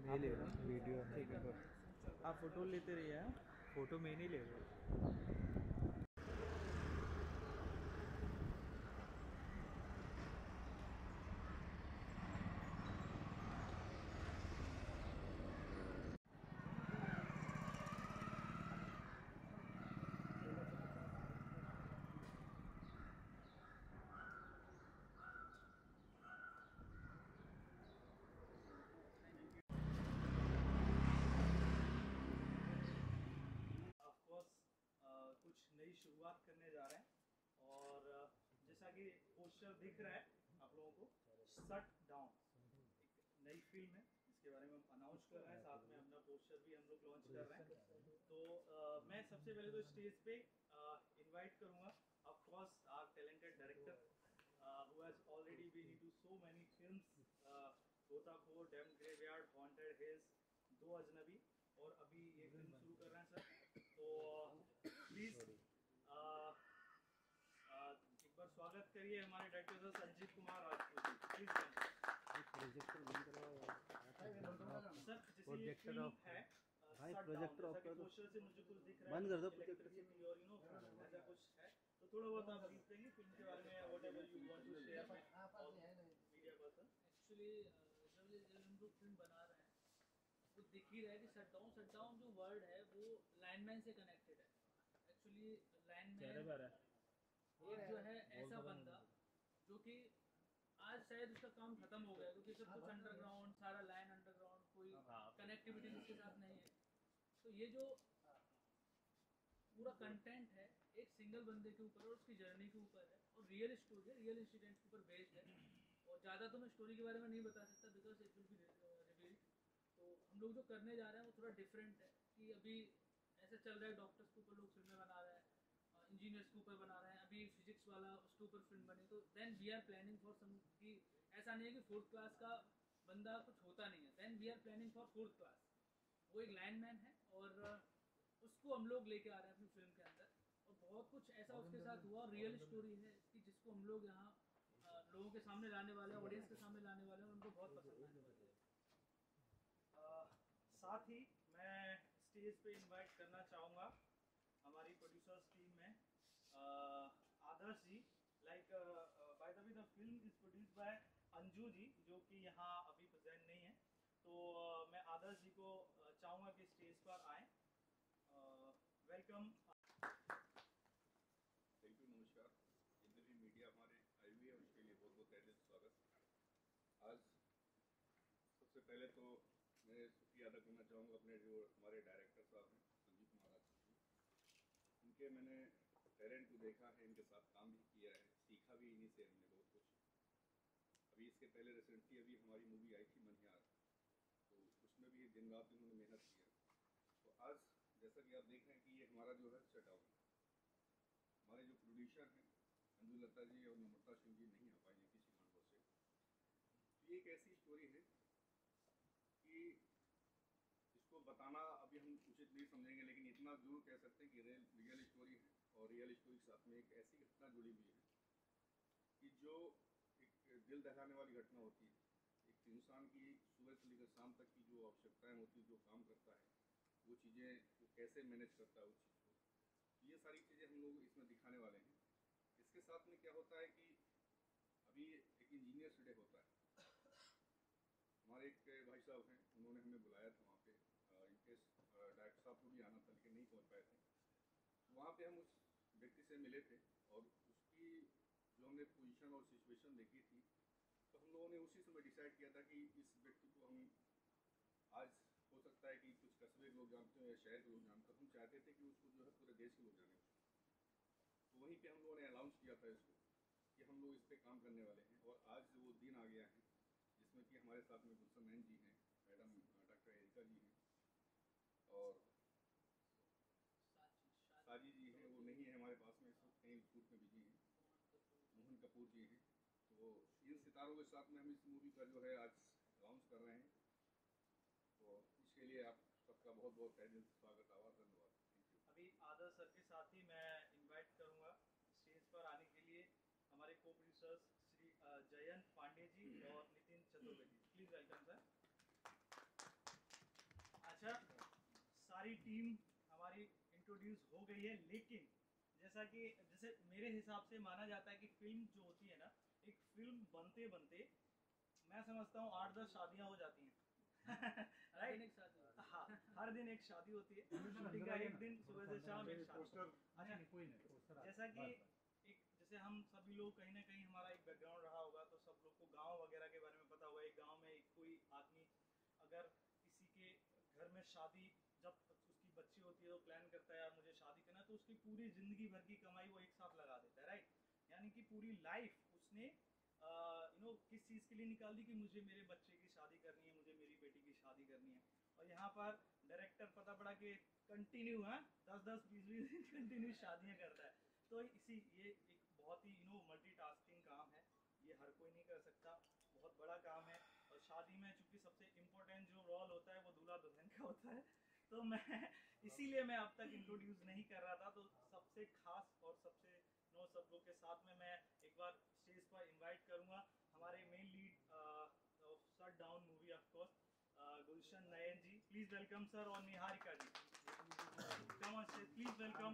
ये ले रहा हूँ वीडियो। ठीक है, आप फोटो लेते रहिए। हाँ? फोटो में नहीं ले रहे। ऑफकोर्स कुछ नई शुरुआत करने जा रहे हैं और जैसा कि पोस्टर दिख रहा है आप लोगों को, शट डाउन एक नई फिल्म है, इसके बारे में हम अनाउंस कर रहे हैं, साथ में अपना पोस्टर भी हम लोग लॉन्च कर रहे हैं। तो मैं सबसे पहले तो स्टेज पे इनवाइट करूंगा of course our talented director who has already been into so many films, Gotakhor, dam graveyard, haunted hills, Do Ajnabi, और अभी ये फिल्म शुरू कर रहे हैं सर। तो प्लीज एक बार स्वागत करिए हमारे director sir Sanjeev Kumar Rajput ji, please. Projector बंद करो सर जैसे ये प्रोजेक्टर फिल्म ऑफ है भाई, शट डाउन, प्रोजेक्टर जैसा ऑफ कि कर दो। पोस्टर से मुझे कुछ दिख रहा है, बंद कर दो प्रोजेक्टर। इलेक्ट्रिसिटी और ऐसा कुछ है, तो थोड़ा बहुत आप ब्रीफ देंगे फिल्म के बारे में, whatever you want to share with media person. Actually जब हम लोग फिल्म बना रहे हैं वो दिख ही रहा है कि शट डाउन जो वर्ड है वो लाइनमैन से कनेक्टेड है। एक्चुअली लाइनमैन एक जो है ऐसा बंदा जो कि आज शायद उसका काम खत्म हो गया क्योंकि सब कुछ अंडरग्राउंड, सारा लाइन अंडरग्राउंड, कोई कनेक्टिविटी जिसके साथ नहीं है। तो ये जो पूरा कंटेंट है एक सिंगल बंदे के ऊपर और उसकी जर्नी के ऊपर है और रियल स्टोरी है, रियल इंसिडेंट के ऊपर बेस्ड है। और ज़्यादा तो मैं स्टोरी के बारे में नहीं बता सकता because it will be revealed. तो हम लोग जो करने जा रहे हैं वो थोड़ा डिफरेंट है कि अभी ऐसा चल रहा है डॉक्टर्स के ऊपर लोग फिल्में बना रहे हैं, इंजीनियर्स के ऊपर बना रहे हैं, अभी फिजिक्स वाला उसके ऊपर फिल्म बनी। तो then we are planning for some कि ऐसा नहीं है कि फोर्थ क्लास का बंदा कुछ होता नहीं है, then we are planning for fourth class. वो एक लाइनमैन है और उसको हम लोग लेके आ रहे हैं अपनी फिल्म के अंदर। और बहुत कुछ ऐसा उसके साथ हुआ और रियल स्टोरी है कि जिसको हम लोग यहाँ लोगों के सामने लाने वाले हैं, ऑडियंस के सामने लाने वाले हैं और उनको बहुत पसंद आने वाली है। साथ ही मैं स्टेज पे इनवाइट करना चाहूँगा हमारी प्रोड्यूसर्स टीम में Adarsh ji. Like by the way the film is produced by Anju ji जो कि यहाँ अभी प्रेजेंट नहीं है। तो मैं आदर्श जी को चाहूँगा कि स्टेज पर आए। वेलकम। थैंक यू, नमस्कार। जितने भी मीडिया हमारे आई हुई है उसके लिए बहुत बहुत तहे दिल से स्वागत। आज सबसे पहले तो मैं शुक्रिया अदा करना चाहूँगा अपने जो हमारे डायरेक्टर साहब हैं संजीव कुमार राजपूत जी। इनके मैंने टैलेंट को देखा है, इनके साथ काम भी किया है, सीखा भी इन्हीं से हमने बहुत कुछ। अभी इसके पहले रिसेंटली अभी हमारी मूवी आई थी मनिहार, तो उसमें भी दिन रात इन्होंने मेहनत किया। तो आज जैसा कि आप देख रहे हैं कि ये हमारा जो है शट डाउन, हमारे जो प्रोड्यूसर हैं अंजू लता जी और नम्रता सिंह जी नहीं आ पाएंगे किसी कारणों से। तो ये एक ऐसी स्टोरी है कि इसको बताना अभी हम उचित नहीं समझेंगे, लेकिन इतना जरूर कह सकते हैं कि रियल स्टोरी है और रियल स्टोरी के साथ में एक ऐसी घटना जुड़ी हुई है कि जो एक दिल दहलाने वाली घटना होती है। एक इंसान की सुबह से लेकर शाम तक की जो आवश्यकताएं होती है, जो काम करता है, वो चीज़ें वो कैसे मैनेज करता है उस चीज़ को, ये सारी चीज़ें हम लोग इसमें दिखाने वाले हैं। इसके साथ में क्या होता है कि अभी एक इंजीनियर्स डे होता है, हमारे एक भाई साहब हैं, उन्होंने हमें बुलाया था वहाँ पे। इनकेस डायरेक्टर साहब को भी आना था लेकिन नहीं पहुँच पाए थे। तो वहाँ पे हम उस व्यक्ति से मिले थे और उसकी जो हमने पोजीशन और सिचुएशन देखी थी, तो हम लोगों ने उसी समय डिसाइड किया था कि इस व्यक्ति को हम आज हो सकता है कि कुछ कस्बे के लोग जानते हो या शहर के लोग जानते हो, हम चाहते थे कि उसको जो है पूरे देश के लोग जाने उसको। तो वहीं पे हम लोगों ने अनाउंस किया था इसको कि हम लोग इस पर काम करने वाले हैं। और आज वो दिन आ गया है जिसमें कि हमारे साथ में गुलशन मैन जी हैं, मैडम डॉक्टर एरिका जी हैं और साजी जी हैं, वो नहीं है हमारे पास में, इस वक्त कहीं शूट में बिजी हैं, मोहन कपूर जी हैं। तो इन सितारों के साथ में हम इस मूवी का जो है आज लॉन्च कर रहे हैं। तो इसके लिए आप सबका बहुत बहुत तहे दिल से स्वागत, आभार, धन्यवाद, थैंक यू। अभी आदर्श सर के साथ ही मैं इनवाइट करूंगा स्टेज पर आने के लिए हमारे को प्रोड्यूसर्स श्री जयंत पांडे जी और Nitin Chaturvedi. Please welcome sir. अच्छा, सारी टीम हमारी इंट्रोड्यूस हो गई है, लेकिन जैसे मेरे हिसाब से माना जाता है कि फिल्म जो होती है ना, एक फिल्म बनते बनते मैं समझता हूँ 8-10 शादियाँ हो जाती हैं। राइट? एक साथ हुआ। हाँ, हर दिन एक शादी होती है, शूटिंग का एक दिन सुबह से शाम एक शादी। अच्छा, जैसे हम सभी लोग कहीं ना कहीं हमारा एक बैकग्राउंड रहा होगा, तो सब लोग को गांव वगैरह के बारे में पता होगा। एक गांव में कोई आदमी अगर किसी के घर में शादी, जब उसकी बच्ची होती है तो प्लान करता है यार मुझे शादी करना, तो उसकी पूरी जिंदगी भर की कमाई वो एक साथ लगा देता है। राइट? यानी कि पूरी लाइफ उसने किस चीज़ के लिए निकाल दी कि मुझे मेरे बच्चे की शादी करनी है, मुझे मेरी बेटी की शादी करनी है। और यहाँ पर डायरेक्टर पता पड़ा कि कंटिन्यू 10-20 दिन कंटिन्यू शादियाँ करता है। तो ये एक बहुत ही मल्टीटास्किंग काम है, ये हर कोई नहीं कर सकता, बहुत बड़ा काम है। और शादी में चूंकि सबसे इम्पोर्टेंट जो रोल होता है वो दूल्हा दुल्हन का होता है, तो मैं इसीलिए मैं अब तक इंट्रोड्यूस नहीं कर रहा था। तो सबसे खास और सबसे सब लोग के साथ में मैं एक बार स्टेज पर इनवाइट करूंगा हमारे main lead shut down movie of course Gulshan Nayan ji. Please welcome sir, और Niharika ji, come on stage please welcome.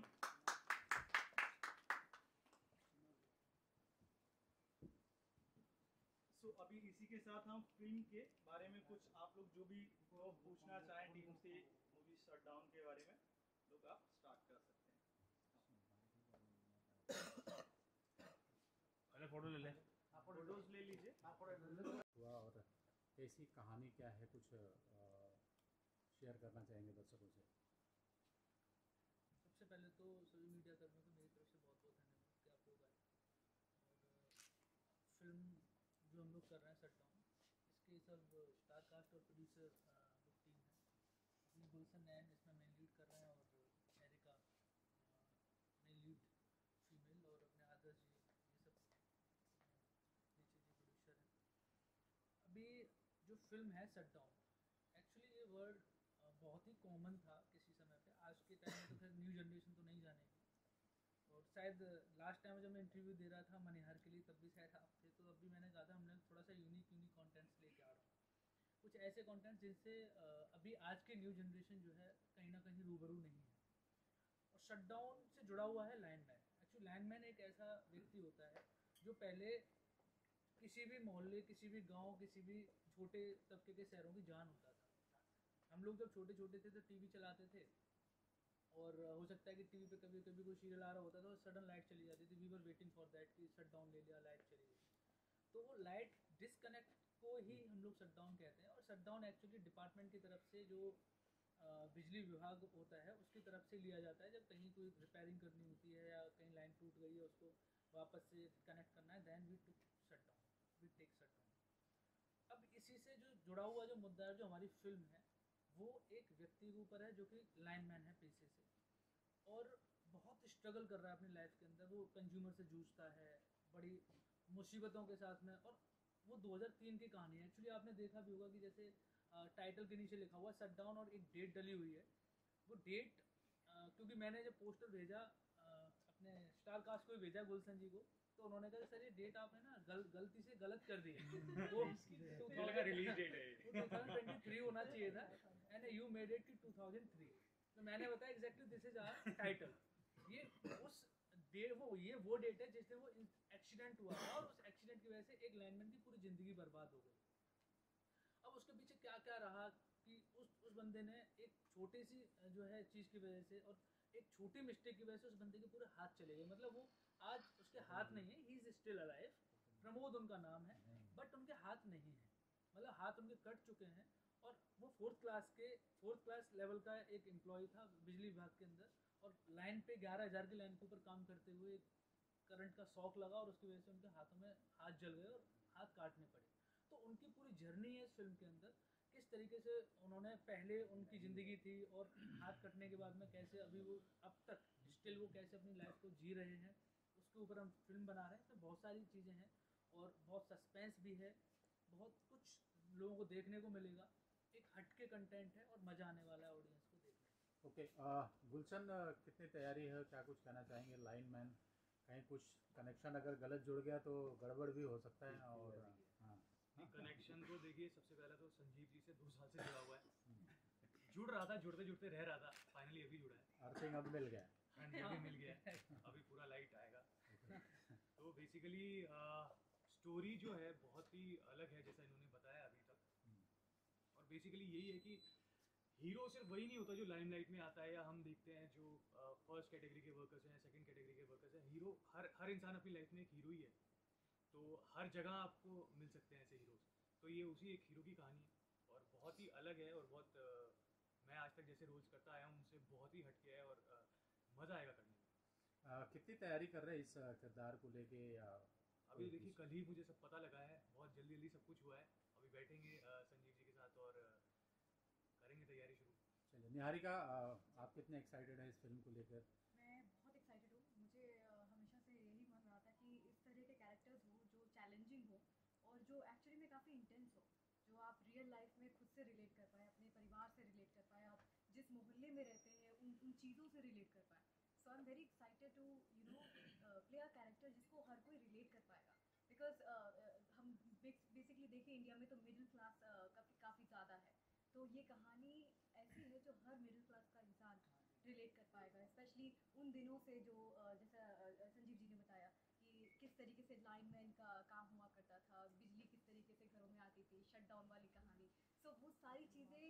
अभी इसी के साथ हम फिल्म के बारे में कुछ आप लोग जो भी पूछना चाहें टीम से मूवी शट डाउन के बारे में, लोग आप स्टार्ट कर सकते हैं। पहले फोटो ले ले। आप फोटोज ले लीजिए। हुआ और ऐसी कहानी क्या है, कुछ शेयर करना चाहेंगे दर्शकों से? सबसे पहले तो सभी मीडिया कर्मियों को मेरी तरफ से बहुत बहुत धन्यवाद कि आप लोग आए। और फिल्म जो हम लोग कर रहे हैं शट डाउन, इसके सब स्टार कास्ट और प्रोड्यूसर लोग टीम है। अपनी गुलशन नैन इसमें मेन लीड कर रहे हैं, और एरिका मेन लीड फीमेल, और अपने आदर्श जी ये सब नीचे जी प्रोड्यूसर हैं। अभी जो फिल्म है शट डाउन, एक्चुअली ये वर्ड बहुत ही कॉमन था किसी समय पे। आज के टाइम में तो फिर न्यू जनरेशन तो नहीं जानेगी, और शायद लास्ट टाइम जब मैं इंटरव्यू दे रहा था मनिहार के लिए, तब भी शायद आप थे, तो अभी मैंने कहा था हमने थोड़ा सा यूनिक कंटेंट्स लेके आ रहा हूँ, कुछ ऐसे कंटेंट्स जिनसे अभी आज के न्यू जनरेशन जो है कहीं ना कहीं रूबरू नहीं है। और शट डाउन से जुड़ा हुआ है लाइनमैन। एक्चुअली लाइनमैन एक ऐसा व्यक्ति होता है जो पहले किसी भी मोहल्ले, किसी भी गाँव, किसी भी छोटे तबके के शहरों की जान होता था। हम लोग जब छोटे छोटे थे तो टीवी चलाते थे, और हो सकता है कि टीवी पे कभी कभी कोई सीरियल आ रहा होता था तो सडन लाइट चली जाती थी। We were waiting for that कि शट डाउन ले लिया, लाइट चली गई। तो वो लाइट डिसकनेक्ट को ही हम लोग शट डाउन कहते हैं। और शट डाउन एक्चुअली डिपार्टमेंट की तरफ से जो बिजली विभाग होता है उसकी तरफ से लिया जाता है, जब कहीं कोई रिपेयरिंग करनी होती है या कहीं लाइन टूट गई है उसको वापस से कनेक्ट करना है, then we take shut down. अब इसी से जो जुड़ा हुआ जो मुद्दा है, जो हमारी फिल्म है, वो एक व्यक्ति के ऊपर है जो कि लाइनमैन है पेशे से, और बहुत स्ट्रगल कर रहा है अपनी लाइफ के अंदर। वो कंज्यूमर से जूझता है बड़ी मुसीबतों के साथ में। और वो 2003 की कहानी है। एक्चुअली आपने देखा भी होगा कि जैसे टाइटल के नीचे लिखा हुआ शट डाउन और एक डेट डली हुई है। वो डेट क्योंकि मैंने जब पोस्टर भेजा अपने स्टार कास्ट को भी भेजा गुलशन जी को, तो उन्होंने कहा सर ये डेट आपने ना गलती से गलत कर दी है। वो रिलीज डेट है, 2023 होना चाहिए था, एंड यू मेड इट कि 2003। तो मैंने बताया exactly this is our title. ये उस वो डेट है जिस दिन वो एक्सीडेंट हुआ था, और उस एक्सीडेंट की वजह से एक लाइनमैन की पूरी ज़िंदगी बर्बाद हो गई। अब उसके पीछे क्या क्या रहा कि उस बंदे ने एक छोटी सी जो है चीज़ की वजह से, और एक छोटी मिस्टेक की वजह से उस बंदे के पूरे हाथ चले गए। मतलब वो आज उसके हाथ नहीं है, he is still alive, Pramod उनका नाम है, बट उनके हाथ नहीं है, मतलब हाथ उनके कट चुके हैं। और वो फोर्थ क्लास लेवल का एक एम्प्लॉय था बिजली विभाग के अंदर, और लाइन पे 11,000 की लाइन के ऊपर काम करते हुए करंट का शॉक लगा, और उसकी वजह से उनके हाथों में हाथ जल गए और हाथ काटने पड़े। तो उनकी पूरी जर्नी है इस फिल्म के अंदर, किस तरीके से उन्होंने पहले उनकी ज़िंदगी थी, और हाथ कटने के बाद में कैसे अभी वो अब तक स्टिल वो कैसे अपनी लाइफ को जी रहे हैं, उसके ऊपर हम फिल्म बना रहे हैं। तो बहुत सारी चीज़ें हैं, और बहुत सस्पेंस भी है, बहुत कुछ लोगों को देखने को मिलेगा। एक हटके कंटेंट है और मज़ा आने वाला है ऑडियंस को देखने में। ओके, गुलशन कितनी तैयारी है, क्या कुछ कहना चाहेंगे? लाइनमैन कहीं कुछ कनेक्शन अगर गलत जुड़ गया तो गड़बड़ भी हो सकता है। और हाँ, कनेक्शन तो देखिए, सबसे पहले तो संजीव जी से 2 साल से जुड़ा हुआ है। जुड़ रहा था, जुड़ते जुड़ते रह रहा था, फाइनली अभी जुड़ा है अर्थिंग अब मिल गया। एंड ये भी मिल गया है, अभी पूरा लाइट आएगा। तो बेसिकली स्टोरी जो है बहुत ही अलग है जैसा इन्होंने बताया अभी तक। और बेसिकली यही है कि हीरो सिर्फ वही नहीं होता जो लाइमलाइट में आता है, या हम देखते हैं जो फर्स्ट कैटेगरी के वर्कर्स हैं, सेकंड कैटेगरी के वर्कर्स हैं। हीरो हर इंसान अपनी लाइफ में एक हीरो ही है, तो हर जगह आपको मिल सकते हैं ऐसे हीरोज। तो ये उसी एक हीरो की कहानी है और बहुत ही अलग है और बहुत मैं आज तक जैसे रोल्स करता आया हूँ उनसे बहुत ही हटके है और मज़ा आएगा करने में। कितनी तैयारी कर रहे हैं इस किरदार को लेके? या अभी देखिए कल ही मुझे सब पता लगा है, बहुत जल्दी जल्दी सब कुछ हुआ है। अभी बैठेंगे संजीव जी के साथ और करेंगे तैयारी शुरू। चलिए निहारिका, आप कितने एक्साइटेड हैं इस फिल्म को लेकर? मैं बहुत एक्साइटेड हूँ। मुझे हमेशा से यही मन रहा था कि इस तरह के कैरेक्टर्स हो जो चैलेंजिंग हो और जो एक्चुअली में काफ़ी इंटेंस हो, जो आप रियल लाइफ में खुद से रिलेट कर पाए, अपने परिवार से रिलेट कर पाए, आप जिस मोहल्ले में रहते हैं उन चीज़ों से रिलेट कर पाए। So I am very excited to play a character जिसको हर कोई रिलेट कर पाएगा। बिकॉज हम बेसिकली देखें इंडिया में तो मिडिल क्लास काफ़ी ज़्यादा है, तो ये कहानी ऐसी है जो हर मिडिल क्लास का इंसान रिलेट कर पाएगा। स्पेशली उन दिनों से जो जैसा संजीव जी ने बताया कि किस तरीके से लाइनमैन का काम हुआ करता था, बिजली किस तरीके से घरों में आती थी, शटडाउन वाली कहानी। सो वो सारी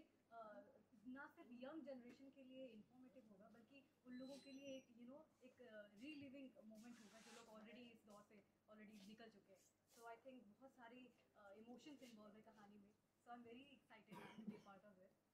चीज़ें ना सिर्फ यंग जनरेशन के लिए इंफॉर्मेटिव होगा, बल्कि उन लोगों के लिए एक रीलिविंग मोमेंट होगा जो लोग ऑलरेडी इस दौर से ऑलरेडी निकल चुके हैं। सो आई थिंक बहुत सारी इमोशंस इन्वॉल्व है कहानी में। So I am very excited to be part of it.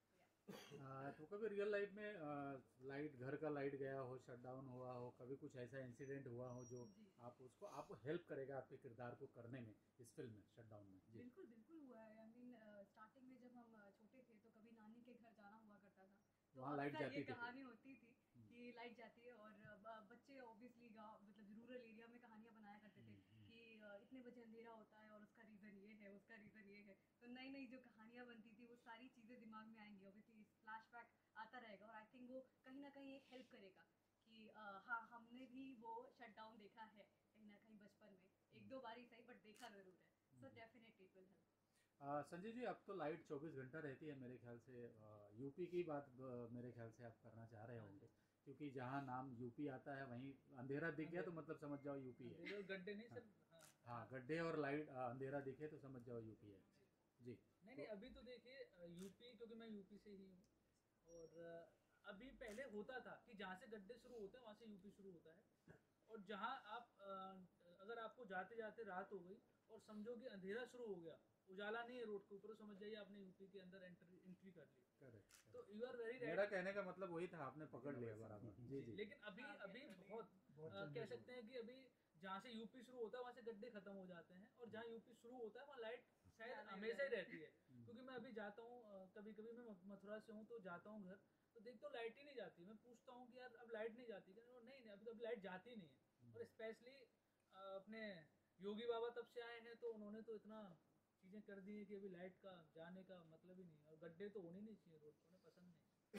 तो कभी रियल लाइफ में लाइट, घर का लाइट गया हो, शटडाउन हुआ हो, कभी कुछ ऐसा इंसिडेंट हुआ हो जो आपको हेल्प करेगा आपके किरदार को करने में इस फिल्म में, शटडाउन में? जी बिल्कुल बिल्कुल हुआ है। आई मीन स्टार्टिंग में जब हम छोटे थे तो कभी नानी के घर जाना हुआ करता था, तो वहाँ लाइट अक्सर जाती ये थी। कहानी होती थी कि लाइट जाती है और बच्चे ऑब्वियसली गाँव मतलब रूरल एरिया में कहानियाँ बनाया करते थे कि इतने बजे अंधेरा होता है और उसका रीज़न ये है, उसका रीज़न ये है। तो नई नई जो कहानियाँ बनती थी वो सारी चीज़ें दिमाग में आएंगी, ऑब्वियसली फ्लैशबैक आता रहेगा। और आई थिंक वो कहीं ना कहीं एक हेल्प करेगा कि हाँ हमने भी वो शटडाउन देखा है कहीं ना कहीं बचपन में, एक दो बार ही सही बट देखा ज़रूर है। So definitely it will help. Sanjay ji, अब तो लाइट 24 घंटा रहती है मेरे ख्याल से। यूपी की बात मेरे ख्याल से आप करना चाह रहे होंगे, क्योंकि जहाँ नाम यूपी आता है वहीं अंधेरा दिख गया तो मतलब समझ जाओ यूपी है। गड्ढे नहीं सर। हाँ, गड्ढे और लाइट, अंधेरा दिखे तो समझ जाओ यूपी है। जी नहीं अभी तो देखिए यूपी, क्योंकि मैं यूपी से ही हूँ और अभी पहले होता था कि जहाँ से गड्ढे शुरू होते हैं वहाँ से यूपी शुरू होता है। और जहाँ आप अगर आपको जाते जाते रात हो गई और समझो कि अंधेरा शुरू हो गया, उजाला नहीं है रोड के ऊपर, समझ जाइए आपने यूपी के अंदर एंट्री कर ली। करेक्ट। तो यू आर वेरी मेरा कहने का मतलब वही था, आपने पकड़ लिया बराबर। जी जी। लेकिन अभी अभी बहुत कह सकते हैं कि अभी जहाँ से यूपी शुरू होता है वहाँ से गड्ढे खत्म हो जाते हैं और जहाँ यूपी शुरू होता है वहाँ लाइट शायद हमेशा ही रहती है। क्योंकि मैं अभी जाता हूँ, कभी कभी मैं मथुरा से हूँ तो जाता हूँ घर, तो देखता हूँ लाइट ही नहीं जाती। मैं पूछता हूँ कि यार अब लाइट नहीं जाती क्या? नहीं अभी तो लाइट जाती नहीं है। और स्पेशली अपने योगी बाबा तब से आए हैं तो उन्होंने तो इतना चीज़ें कर दी है कि अभी लाइट का जाने का मतलब ही नहीं है। और गड्ढे तो होने नहीं चाहिए रोड, उन्हें पसंद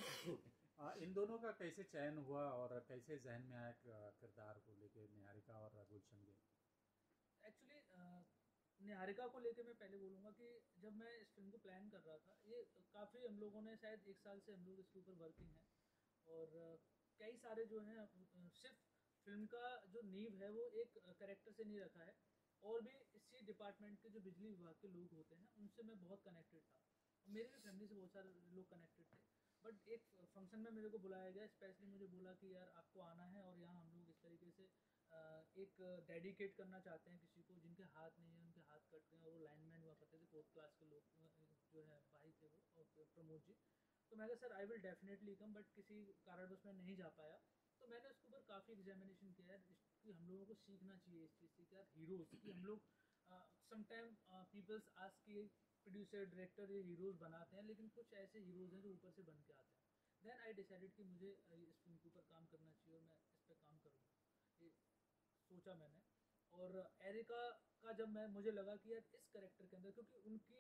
नहीं। इन दोनों का कैसे चयन हुआ और कैसे जहन में आया किरदार को लेके, निहारिका और गुलशन के? एक्चुअली निहारिका को लेके मैं पहले बोलूँगा कि जब मैं इस फिल्म को प्लान कर रहा था, ये काफ़ी हम लोगों ने शायद 1 साल से हम लोग इसके ऊपर वर्किंग है और कई सारे जो हैं सिर्फ फिल्म का जो नींव है वो एक कैरेक्टर से नहीं रखा है, और भी इसी डिपार्टमेंट के जो बिजली विभाग के लोग होते हैं उनसे मैं बहुत कनेक्टेड था। मेरी भी फैमिली से बहुत सारे लोग कनेक्टेड थे। बट एक फंक्शन में मेरे को बुलाया गया, स्पेशली मुझे बोला कि यार आपको आना है और यहाँ हम लोग इस तरीके से एक डेडिकेट करना चाहते हैं किसी को जिनके हाथ नहीं है, उनके हाथ कट गए और वो लाइनमैन हुआ करते थे, फोर्थ क्लास के लोग जो है भाई थे वो, और प्रमोद जी। तो मैं कहा sir I will definitely come, but किसी कारणवश मैं नहीं जा पाया। तो मैंने उसके ऊपर काफ़ी एग्जामिनेशन किया है कि हम लोगों को सीखना चाहिए इस चीज़ से कि यार हीरोज़ की हम लोग समटाइम पीपल्स आस्क कि प्रोड्यूसर डायरेक्टर ये हीरोज़ बनाते हैं, लेकिन कुछ ऐसे हीरोज़ हैं जो ऊपर से बन के आते हैं। देन आई डिसाइडेड कि मुझे इस फिल्म के ऊपर काम करना चाहिए और मैं इस पर काम करूँगा, ये सोचा मैंने। और एरिका का जब मुझे लगा कि यार इस कैरेक्टर के अंदर, क्योंकि उनकी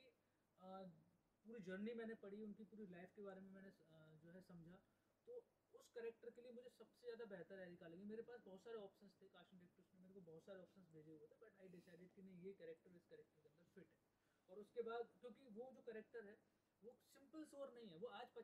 पूरी जर्नी मैंने पढ़ी, उनकी पूरी लाइफ के बारे में मैंने जो है समझा, तो उस कैरेक्टर के लिए मुझे सबसे ज़्यादा बेहतर एरिका लगी। मेरे पास बहुत सारे ऑप्शंस थे, कास्टिंग डायरेक्टर्स ने मेरे को बहुत सारे ऑप्शंस भेजे हुए थे, बट आई डिसाइडेड कि नहीं ये कैरेक्टर इस कैरेक्टर के अंदर फिट है। और उसके बाद क्योंकि वो जो कैरेक्टर है वो सिंपल सोर नहीं है, वो आज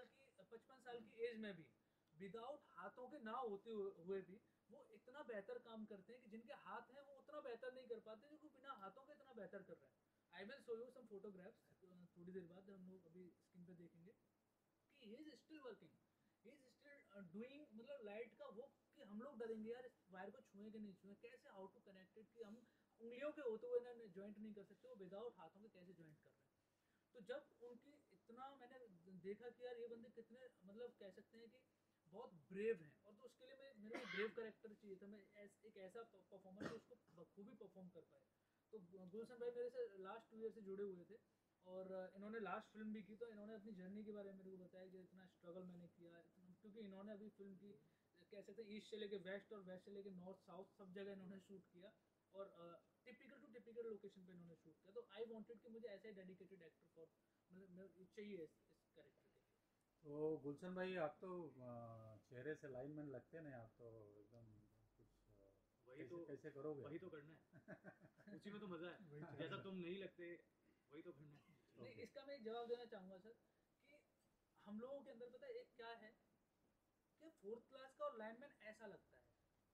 55 साल की एज में भी विदाउट हाथों के ना होते हुए भी वो इतना बेहतर काम करते हैं कि जिनके हाथ हैं वो उतना बेहतर नहीं कर पाते, जो बिना हाथों के इतना बेहतर कर रहे हैं। I will show you some photographs थोड़ी देर बाद, हम लोग अभी स्क्रीन पे देखेंगे कि he is still working, he is still doing, मतलब लाइट का वो कि हम लोग डरेंगे यार इस वायर को छुए कि नहीं छुए, कैसे हाउ टू कनेक्टेड कि हम उंगलियों के होते हुए ना ज्वाइंट नहीं कर सकते, वो विदाउट हाथों के कैसे ज्वाइंट कर रहे हैं। तो जब उनकी इतना मैंने देखा कि यार ये बंदे कितने मतलब कह सकते हैं कि बहुत ब्रेव हैं, और तो उसके लिए मेरे को ब्रेव कैरेक्टर चाहिए था, मैं एक ऐसा परफॉर्मर जो उसको बखूबी परफॉर्म कर पाए। तो गुलशन भाई मेरे से लास्ट 2 ईयर से जुड़े हुए थे, और इन्होंने लास्ट फिल्म भी की, तो इन्होंने अपनी जर्नी के बारे में मेरे को बताया कि इतना स्ट्रगल मैंने किया, क्योंकि इन्होंने अभी फिल्म की कह सकते हैं ईस्ट से लेके वेस्ट और वेस्ट से लेके नॉर्थ साउथ सब जगह इन्होंने शूट किया, और टिपिकल टू टिपिकल लोकेशन पे इन्होंने शूट किया। तो आई वांटेड कि मुझे ऐसा डेडिकेटेड एक्टर फॉर मतलब चाहिए इस कैरेक्टर के लिए। तो गुलशन भाई आप तो चेहरे से लाइनमैन लगते नहीं, आप तो एकदम कुछ वही कैसे तो कैसे करोगे? वही तो करना है उसी में तो मजा है, जैसा तुम नहीं लगते वही तो करना है। नहीं, इसका मैं एक जवाब देना चाहूँगा सर कि हम लोगों के अंदर पता है एक क्या है कि 4th क्लास का और लाइनमैन ऐसा लगता है।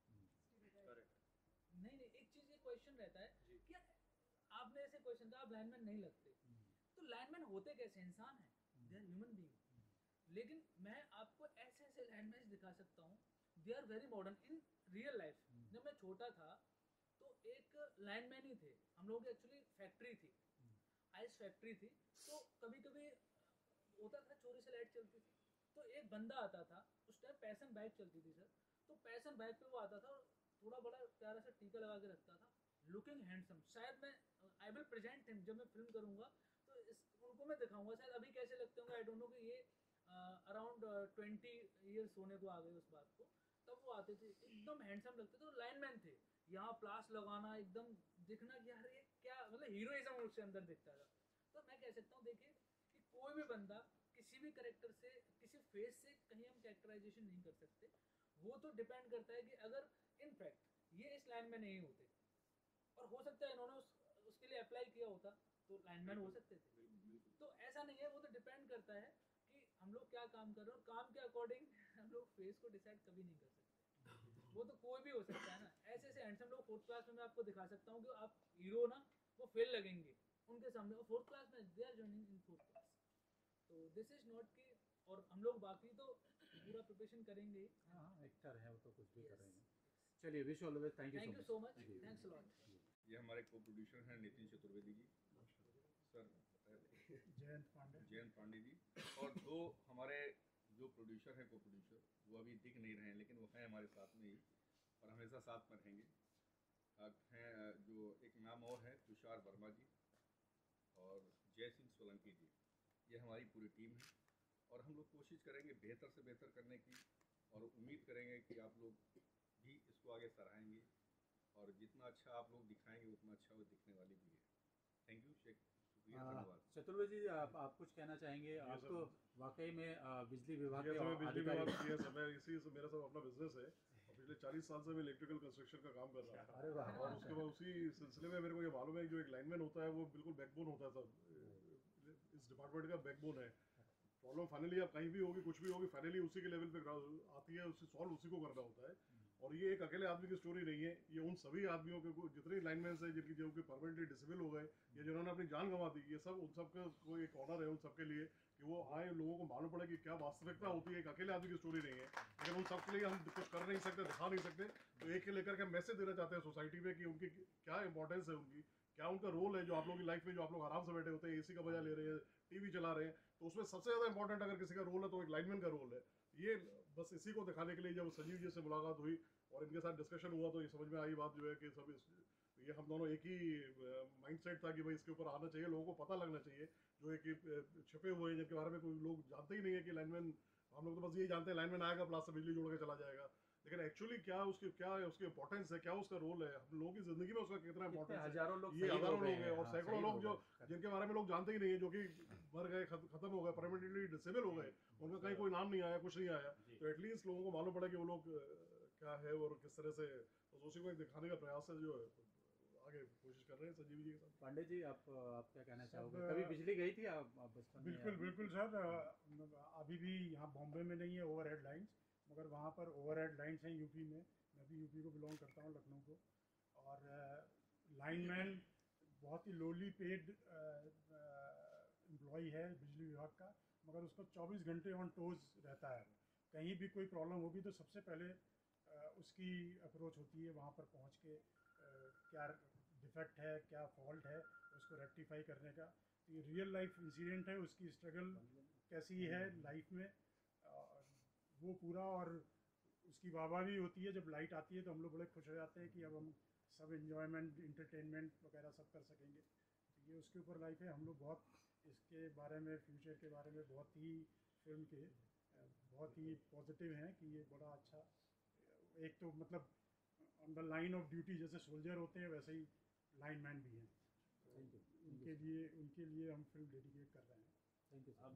करेक्ट। नहीं नहीं, एक चीज ये क्वेश्चन रहता है जी। कि आपने ऐसे क्वेश्चन कहा आप लाइनमैन नहीं लगते, तो लाइनमैन होते कैसे? इंसान है, दे आर ह्यूमन बीइंग। लेकिन मैं आपको ऐसे ऐसे लाइनमैन दिखा सकता हूँ, they are very modern in real life. जब मैं छोटा था तो एक लाइनमैन ही थे हम लोगों की, एक्चुअली फैक्ट्री थी, आइस फैक्ट्री थी। तो कभी कभी होता था चोरी से लाइट चलती थी, तो एक बंदा आता था, उस टाइम पैशन बाइक चलती थी सर, तो पैशन बाइक पे वो आता था और थोड़ा बड़ा प्यारा सा टीका लगा के रखता था, लुकिंग हैंडसम। शायद मैं आई विल प्रेजेंट हिम, जब मैं फिल्म करूंगा तो उनको मैं दिखाऊंगा, शायद अभी कैसे लगते होंगे आई डोंट नो, कि ये अराउंड 20 ईयर्स होने को आ गए उस बात को। तब वो आते थे एकदम हैंडसम लगते थे, लाइनमैन थे, यहाँ प्लास लगाना एकदम दिखना कि यार ये क्या मतलब हीरोइज्म उसके अंदर दिखता था। तो मैं कह सकता हूँ देखिए कि कोई भी बंदा किसी भी करेक्टर से किसी फेस से कहीं हम कैरेक्टराइजेशन नहीं कर सकते, वो तो डिपेंड करता है कि अगर इनफैक्ट ये इस लाइन में नहीं होते और हो सकता है इन्होंने उसके लिए अप्लाई किया होता तो लाइनमैन हो सकते थे। तो ऐसा नहीं है, वो तो डिपेंड करता है कि हम लोग क्या काम कर रहे हैं, और काम के अकॉर्डिंग हम लोग फेस को डिसाइड कभी नहीं कर सकते। वो तो कोई भी हो सकता है ना, ऐसे ऐसे हैंडसम लोग 4th क्लास में मैं आपको दिखा सकता हूँ कि आप हीरो ना वो फेल लगेंगे उनके सामने, और 4th क्लास में they are joining in 4th class. तो दिस इज नॉट कि, और हम लोग बाकी तो पूरा प्रिपरेशन करेंगे ही। हाँ एक्टर है वो तो कुछ भी Yes. करेंगे। चलिए wish all the best, thank thank you you so so much. Much, thanks a lot. ये हमारे को प्रोड्यूसर हैं नितिन चतुर्वेदी जी, सर जयंत पांडे जी, और दो हमारे जो प्रोड्यूसर हैं को प्रोड्यूसर, वो अभी दिख नहीं रहे हैं लेकिन वो हैं हमारे साथ में ही और हमेशा साथ में रहेंगे। हैं जो एक नाम और है तुषार वर्मा जी और जय सिंह सोलंकी जी, ये हमारी पूरी टीम है और हम लोग कोशिश करेंगे बेहतर से बेहतर करने की, और उम्मीद करेंगे कि आप लोग भी इसको आगे सराहेंगे और जितना अच्छा आप लोग दिखाएंगे उतना अच्छा वो दिखने वाली भी है। थैंक यू, शुक्रिया, धन्यवाद। चतुर्वेदी जी आप कुछ कहना चाहेंगे? आप तो वाकई में बिजली विभाग के बिजली अधिकारी विभाग की समय इसी से मेरा सब अपना बिजनेस है और पिछले 40 साल से मैं इलेक्ट्रिकल कंस्ट्रक्शन का काम कर रहा था। अरे वाह। और उसके बाद उसी सिलसिले में मेरे को ये मालूम है कि जो एक लाइनमैन होता है वो बिल्कुल बैकबोन होता है, सब इस डिपार्टमेंट का बैकबोन है। प्रॉब्लम फाइनली आप कहीं भी होगी कुछ भी होगी, फाइनली उसी के लेवल पे आती है, उसे सॉल्व उसी को करना होता है। और ये एक अकेले आदमी की स्टोरी नहीं है, ये उन सभी आदमियों के जितने लाइनमैन है जिनकी जो कि परमानेंटली डिसेबल हो गए या जिन्होंने अपनी जान गंवा दी, ये सब उन सब का कोई एक ऑनर है उन सबके लिए कि वो आए, लोगों को मालूम पड़े कि क्या वास्तविकता होती है। एक अकेले आदमी की स्टोरी नहीं है, लेकिन उन सबके लिए हम कुछ कर नहीं सकते, दिखा नहीं सकते। तो एक के लेकर के मैसेज देना चाहते हैं सोसाइटी में कि उनकी क्या इंपॉर्टेंस है, उनकी क्या उनका रोल है, जो आप लोगों की लाइफ में जो आप लोग आराम से बैठे होते हैं, एसी का मजा ले रहे हैं, टीवी चला रहे हैं, तो उसमें सबसे ज्यादा इंपॉर्टेंट अगर किसी का रोल है तो एक लाइनमैन का रोल है। ये बस इसी को दिखाने के लिए जब संजीव जी से मुलाकात हुई और इनके साथ डिस्कशन हुआ तो ये समझ में आई बात जो है कि सब ये हम दोनों एक ही माइंडसेट था कि भाई इसके ऊपर आना चाहिए, लोगों को पता लगना चाहिए जो एक छिपे हुए हैं जिनके बारे में कोई लोग जानते ही नहीं है कि लाइनमैन, हम लोग तो बस यही जानते हैं लाइनमैन आएगा प्लास से बिजली जोड़ के चला जाएगा, लेकिन एक्चुअली क्या उसकी इंपॉर्टेंस है, क्या उसका रोल है, हम लोगों की जिंदगी में उसका कितना इंपॉर्टेंस है। हजारों लोग ये हजारों लोग हैं और हाँ, सैकड़ों शहीद लोग हो जो गए। जिनके बारे में लोग जानते ही नहीं है, जो कि मर गए, खत्म हो गए, परमानेंटली डिसेबल हो गए, उनका कहीं कोई नाम नहीं आया, कुछ नहीं आया। तो एटलीस्ट लोगों को मालूम पड़ा कि वो लोग क्या है और किस तरह से, तो उसी को एक दिखाने का प्रयास है जो आगे कोशिश कर रहे हैं संजीव जी के साथ। पांडे जी आप क्या कहना चाहोगे? सब, कभी बिजली गई थी आप बचपन में? बिल्कुल बिल्कुल सर, अभी भी यहाँ बॉम्बे में नहीं है ओवरहेड लाइंस, मगर वहाँ पर ओवरहेड लाइंस हैं यूपी में। मैं भी यूपी को बिलोंग करता हूँ, लखनऊ को। और लाइनमैन बहुत ही लोली पेड एम्प्लॉई है बिजली विभाग का, मगर उसको 24 घंटे ऑन टोज रहता है। कहीं भी कोई प्रॉब्लम होगी तो सबसे पहले उसकी अप्रोच होती है वहाँ पर पहुँच के क्या डिफेक्ट है, क्या फॉल्ट है, उसको रेक्टिफाई करने का। तो ये रियल लाइफ इंसिडेंट है, उसकी स्ट्रगल कैसी है लाइफ में वो पूरा। और उसकी वाहवाह भी होती है जब लाइट आती है, तो हम लोग बड़े खुश हो जाते हैं कि अब हम सब इन्जॉयमेंट, इंटरटेनमेंट वगैरह सब कर सकेंगे। तो ये उसके ऊपर लाइफ है। हम लोग बहुत इसके बारे में, फ्यूचर के बारे में बहुत ही फिल्म के बहुत ही पॉजिटिव हैं कि ये बड़ा अच्छा, एक तो मतलब on the line of duty जैसे सोल्जर होते हैं वैसे ही लाइनमैन भी हैं। तो उनके लिए हम फिल्म डेडिकेट कर रहे हैं। Thank you sir.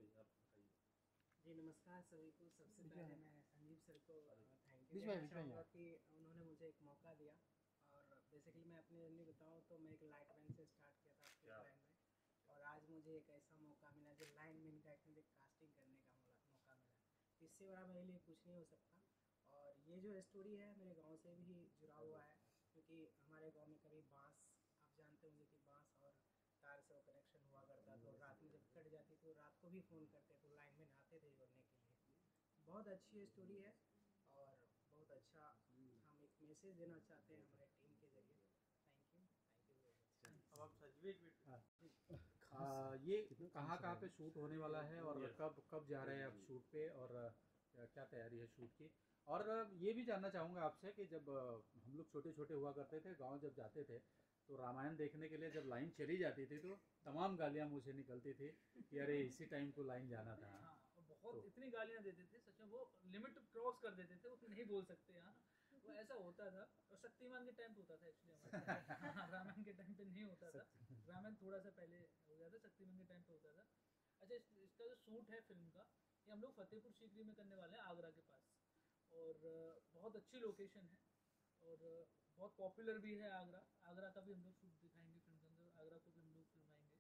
जी नमस्कार सभी को। सबसे पहले मैं संजीव सर को थैंक यू बीच में कहना चाहूँगा कि उन्होंने मुझे एक मौका दिया। और बेसिकली मैं अपनी जर्नी बताऊँ तो मैं एक लाइटमैन से स्टार्ट किया था स्ट्रीट लाइन में, और आज मुझे एक ऐसा मौका मिला जो लाइनमैन का एक कास्टिंग करने का मौका मिला। इससे बड़ा मेरे लिए कुछ नहीं हो सकता। और ये जो स्टोरी है मेरे गाँव से भी जुड़ा हुआ है, क्योंकि हमारे गाँव में कभी बाँस, आप जानते होंगे कि बाँस और तार से वो कनेक्शन हुआ करता, तो रात में जब कट जाती तो रात को भी फ़ोन करते तो लाइनमैन आते थे जोड़ने के लिए। बहुत अच्छी स्टोरी है और बहुत अच्छा हम एक मैसेज देना चाहते हैं हमारे टीम के जरिए। Thank you very much. अब आप सजवेज ये कहाँ पे शूट होने वाला है और कब जा रहे हैं आप शूट पे, और क्या तैयारी है शूट की? और ये भी जानना चाहूँगा आपसे कि जब हम लोग छोटे छोटे हुआ करते थे, गांव जब जाते थे, तो रामायण देखने के लिए जब लाइन चली जाती थी तो तमाम गालियाँ मुझे निकलती थी कि अरे इसी टाइम को लाइन जाना था। हाँ, बहुत इतनी गालियाँ देते थे सच में, वो लिमिट क्रॉस कर देते थे, वो नहीं बोल सकते यहाँ, वो ऐसा होता था। और शक्तिमान के टाइम पे होता था एक्चुअली हमारे रामायण के टाइम पे नहीं होता था। रामायण थोड़ा सा पहले हो गया था, शक्तिमान के टाइम पे होता था। अच्छा, इसका जो शूट है फिल्म का, ये हम लोग फतेहपुर सीकरी में करने वाले हैं, आगरा के पास। और बहुत अच्छी लोकेशन है और बहुत पॉपुलर भी है आगरा। आगरा का भी हम लोग शूट दिखाएंगे फिल्म के अंदर, आगरा को भी हम लोग फिल्माएंगे।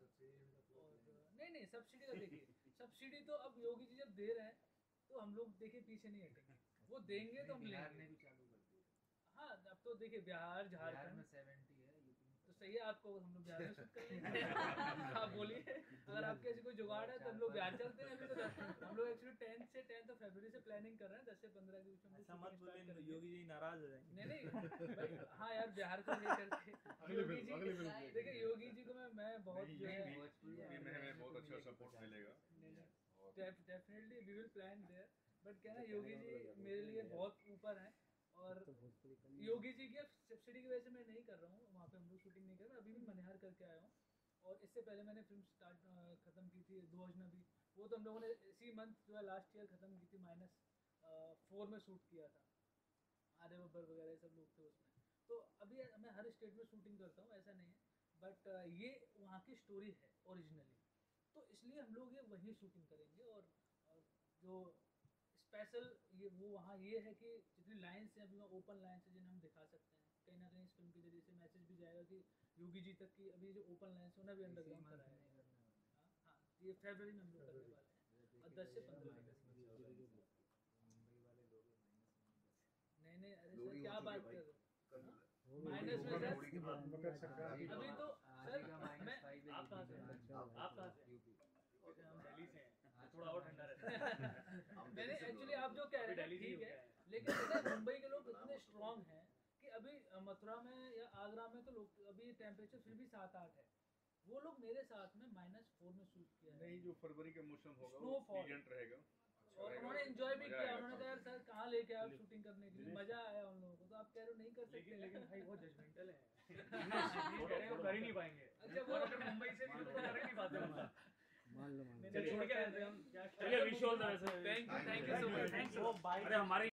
और नहीं सब्सिडी का देखिए, सब्सिडी तो अब योगी जी जब दे रहे हैं तो हम लोग देखिए पीछे नहीं हटेंगे, वो देंगे तो हम लेंगे। हाँ, अब तो देखिए बिहार, झारखंड में 70 है, तो सही है, आपको हम लोग बिहार में शूट कर लेंगे। आप बोलिए, अगर आपके ऐसी कोई जुगाड़ है तो हम लोग बिहार चलते हैं। अभी तो हम लोग एक्चुअली 10 फरवरी से प्लानिंग कर रहे हैं, 10 से 15 के बीच में। ऐसा मत बोले, योगी जी नाराज हो जाएंगे। नहीं भाई, हाँ यार, बिहार को लेकर के योगी जी, देखिए योगी जी को मैं बहुत जो है हमें बहुत अच्छा सपोर्ट मिलेगा। Definitely we will plan there. But क्या ना, योगी जी मेरे लिए बहुत ऊपर हैं। और योगी जी की सब्सिडी की वजह से मैं नहीं कर रहा हूँ, वहाँ पे हम लोग शूटिंग नहीं कर रहे। अभी भी मनिहार करके आया हूँ, और इससे पहले मैंने फिल्म ख़त्म की थी दो अजनबी, वो तो हम लोगों ने इसी मंथ जो है लास्ट ईयर ख़त्म की थी। -4 में शूट किया था, आर्य बब्बर वगैरह सब लोग थे उसमें। तो अभी मैं हर स्टेट में शूटिंग करता हूँ, ऐसा नहीं है। बट ये वहाँ की स्टोरी है ओरिजिनली, तो इसलिए हम लोग ये वहीं शूटिंग करेंगे। और जो स्पेशल ये वो वहाँ ये है कि जितनी लाइन्स हैं अभी वहाँ ओपन लाइन्स हैं जिन्हें हम दिखा सकते हैं। कहीं ना कहीं इस फिल्म के जरिए से मैसेज भी जाएगा कि योगी जी तक की अभी जो ओपन लाइन्स है उन्हें भी अंडरग्राउंड कराया है। हाँ, ये फरवरी में हम लोग करने वाले हैं, और 10 से 15 नहीं अरे सर क्या बात कर रहे हो, माइनस में सर। अभी तो सर मैं, आप कहाँ से? हम दिल्ली से हैं, थोड़ा और ठंडा रहता है। मैंने एक्चुअली आप जो कह रहे हैं ठीक है, लेकिन पता है मुंबई के लोग इतने स्ट्रॉन्ग हैं कि अभी मथुरा में या आगरा में तो लोग अभी टेम्परेचर फिर भी 7-8 है, वो लोग मेरे साथ में -4 में शूट किया है। नहीं, जो फरवरी का मौसम होगा वो स्नोफॉल प्लीजेंट रहेगा, और उन्होंने एंजॉय भी किया। उन्होंने कहा यार सर कहाँ लेके आए आप शूटिंग करने के लिए, मजा आया उन लोगों को। तो आप कह रहे हो नहीं कर सकते, लेकिन भाई बहुत जजमेंटल है, कर ही नहीं पाएंगे। अच्छा, वो अगर मुंबई से भी तो कर ही नहीं पाते। मान लो छोड़ के आए थे हम। चलिए wish all the best. Thank you so much. Thanks. अरे हमारे